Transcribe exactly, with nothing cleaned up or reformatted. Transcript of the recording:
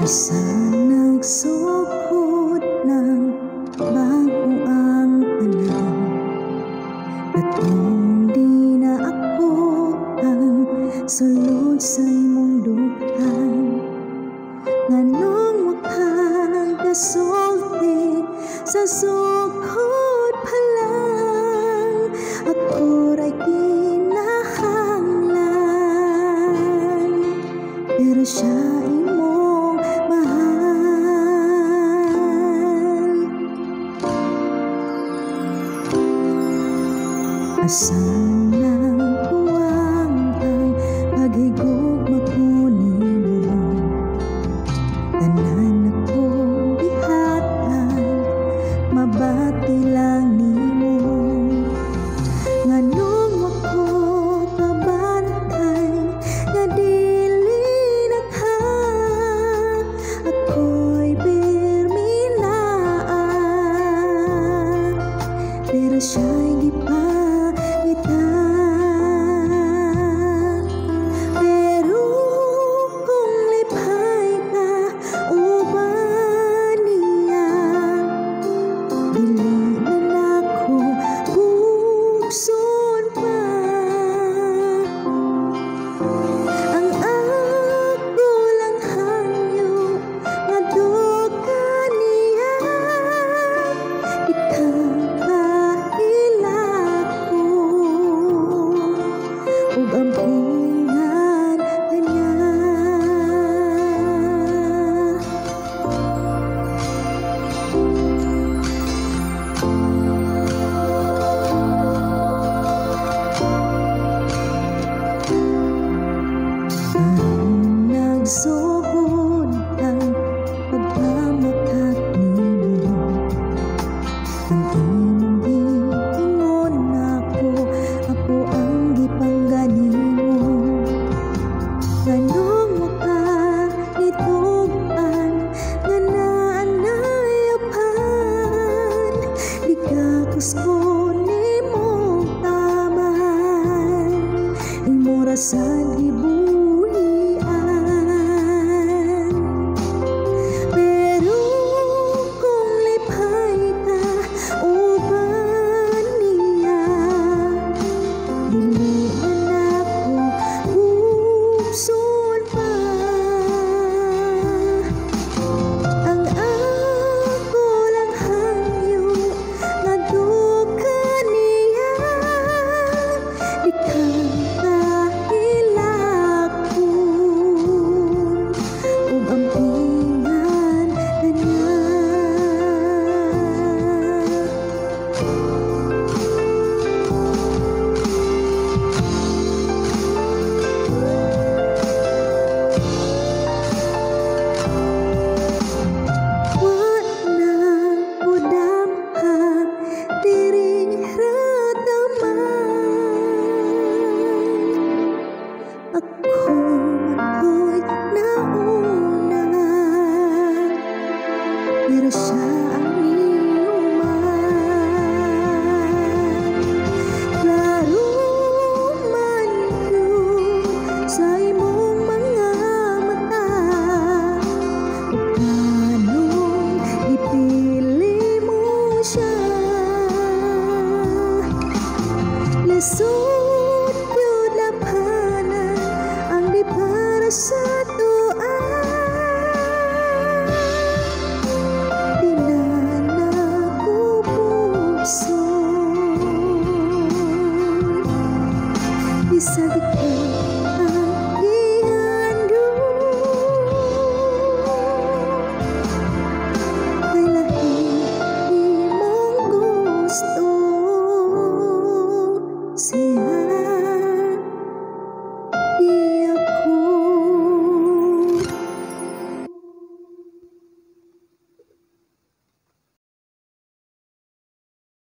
Isang nagsugod ng bago ang panahon, at kung di na ako ang sulod sa imong duhan, nganong makagasulti sa sugod pa lang, ako ray kinahanglan, pero siya imong mahal. Asan nang buwang ang paghigugma ko nimo, tanan akong gihatan, mabati lang nimo. Nganong ako kabantay nga dili nagha, ako'y birminaan, pero siya'y gipagitan. Pero kung lipay ka uban niya, dili na nako bukson pa. Ang ako lang hangyo nga duka niya, ikakahilako ug ampingan kanya. Ang nagsugod ang pagpamakat nimo, ang imong giingon nako, ako ang gipangganimo. Nganong makanitugan nga naanay apan, di ka kuskon nimong taman, imong rasad gibuhian. Pero kung lipay ka uban niya, dili na nako bukson pa. Ang ako lang hangyo nga duka niya, di ka kahilakon ug ampingan kanya. Wa na udamhan diri rataman, ako ako'y nauna, pero siya ang inuman. Klaro man yun sa imong mga mata, ug kanong ipili mo siya. Lisod